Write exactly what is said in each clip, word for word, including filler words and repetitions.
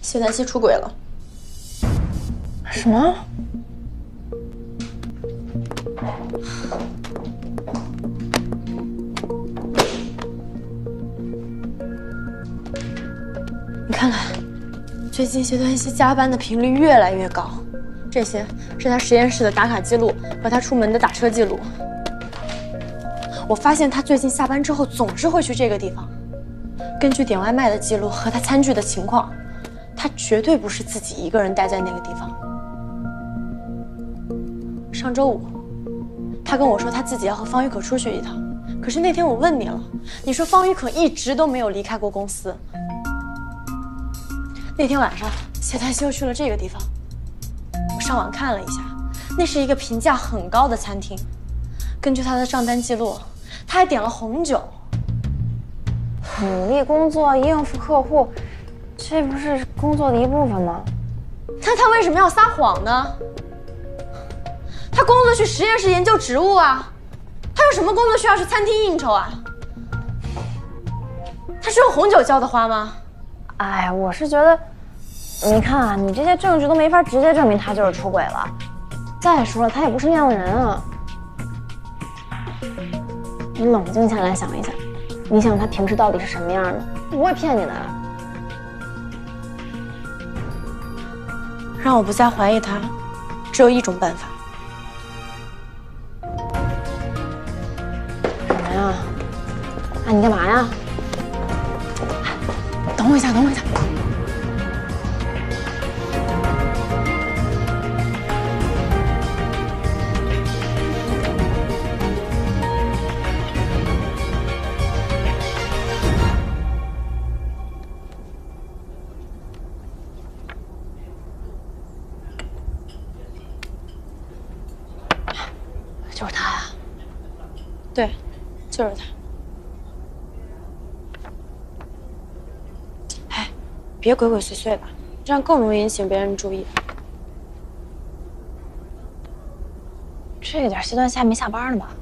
谢丹西出轨了。 什么？ 你看看，最近谢端西加班的频率越来越高，这些是他实验室的打卡记录和他出门的打车记录。我发现他最近下班之后总是会去这个地方。根据点外卖的记录和他餐具的情况，他绝对不是自己一个人待在那个地方。上周五，他跟我说他自己要和方予可出去一趟，可是那天我问你了，你说方予可一直都没有离开过公司。那天晚上，谢端西又去了这个地方。我上网看了一下，那是一个评价很高的餐厅。根据他的账单记录，他还点了红酒。 努力工作应付客户，这不是工作的一部分吗？ 那他为什么要撒谎呢？他工作去实验室研究植物啊，他有什么工作需要去餐厅应酬啊？他是用红酒浇的花吗？ 哎，我是觉得，你看啊，你这些证据都没法直接证明他就是出轨了。再说了，他也不是那样的人啊。你冷静下来想一想，你想他平时到底是什么样的？不会骗你的。 让我不再怀疑他，只有一种办法。 什么呀？啊，你干嘛呀？等我一下，等我一下。就是他呀。 对，就是他。哎，别鬼鬼祟祟的，这样更容易引起别人注意。 这个点谢端西还没下班呢吧？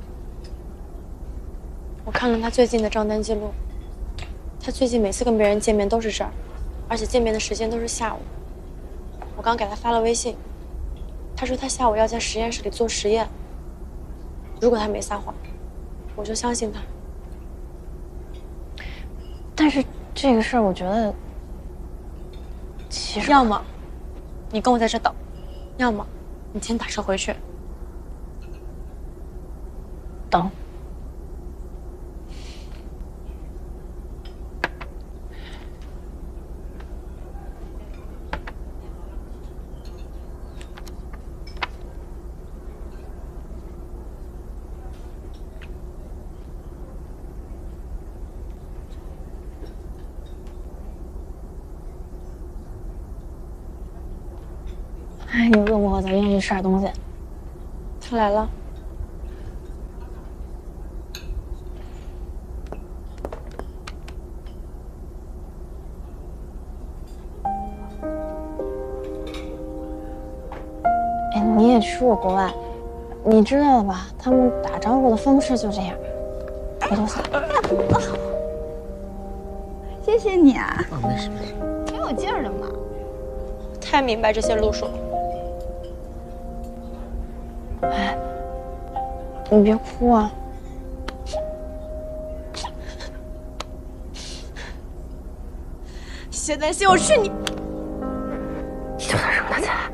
我看了他最近的账单记录，他最近每次跟别人见面都是这儿，而且见面的时间都是下午。我刚给他发了微信，他说他下午要在实验室里做实验。如果他没撒谎，我就相信他。 但是这个事儿，我觉得，其实要么你跟我在这等，要么你先打车回去。 等。哎，你饿不饿？咱们要去吃点东西。 他来了。 哎，你也去过国外，你知道的吧？他们打招呼的方式就这样。别多想。 谢谢你啊。 啊，没事没事。 挺有劲儿的嘛。 太明白这些路数了。 哎，你别哭啊！ 谢丹西，我去你！ 就算惹他起来。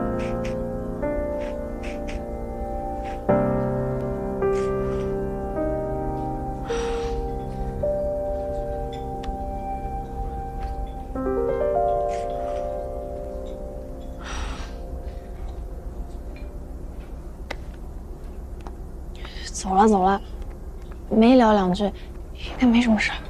走了走了，没聊两句，应该没什么事。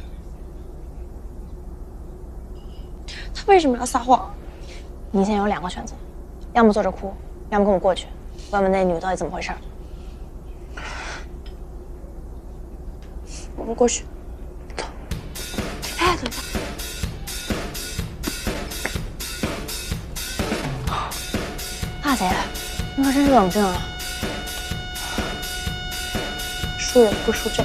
他为什么要撒谎？ 你现在有两个选择，要么坐着哭，要么跟我过去，问问那女的到底怎么回事。 我们过去。走。哎，等一下。 大姐，你可真是冷静啊！ 输人不输阵。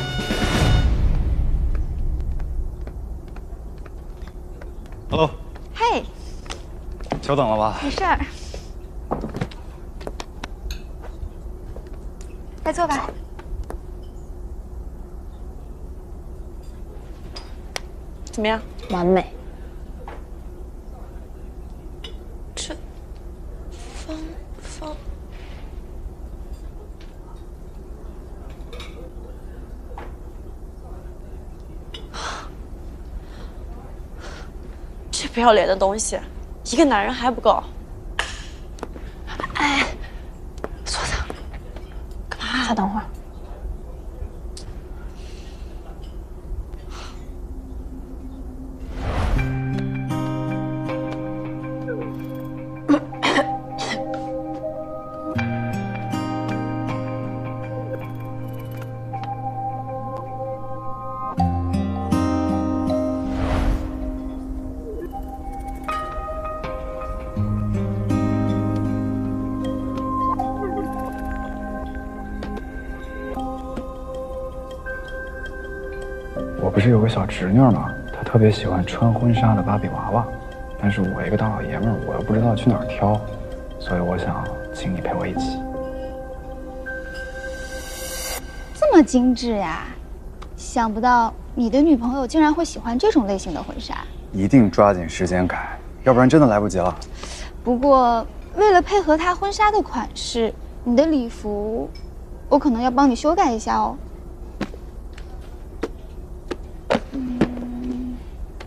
Hello。 嘿， 久等了吧？ 没事儿，快坐吧。 怎么样？ 完美。 这方方，这不要脸的东西，一个男人还不够。哎，坐下。干嘛？ 再等会儿。 我不是有个小侄女吗？她特别喜欢穿婚纱的芭比娃娃，但是我一个大老爷们儿，我又不知道去哪儿挑，所以我想请你陪我一起。 这么精致呀！想不到你的女朋友竟然会喜欢这种类型的婚纱。 一定抓紧时间改，要不然真的来不及了。 不过为了配合她婚纱的款式，你的礼服，我可能要帮你修改一下哦。嗯，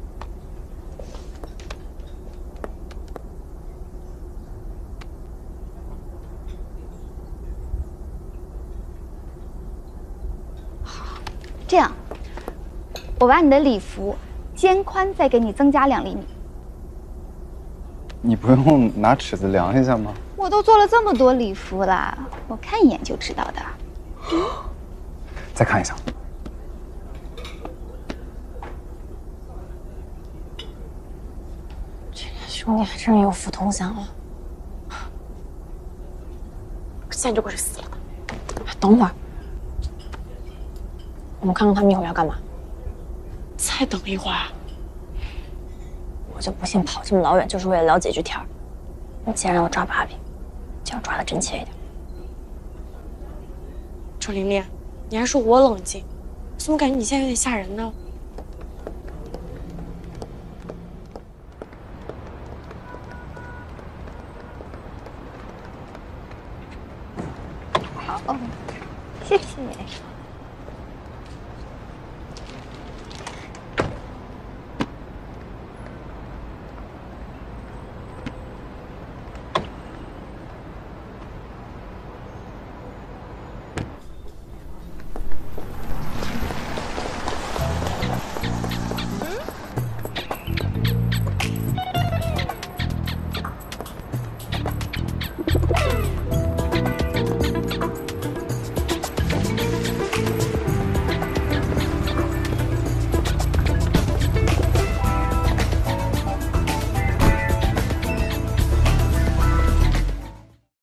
好，这样，我把你的礼服肩宽再给你增加两厘米。 你不用拿尺子量一下吗？ 我都做了这么多礼服啦，我看一眼就知道的。嗯， 再看一下。 这个兄弟还真是有福同享了。 现在就过去死了。 等会儿，我们看看他们一会儿要干嘛。 再等一会儿。 我就不信跑这么老远就是为了聊几句天儿。你既然让我抓把柄，就要抓得真切一点。 周琳琳，你还说我冷静，怎么感觉你现在有点吓人呢？ 好，谢谢。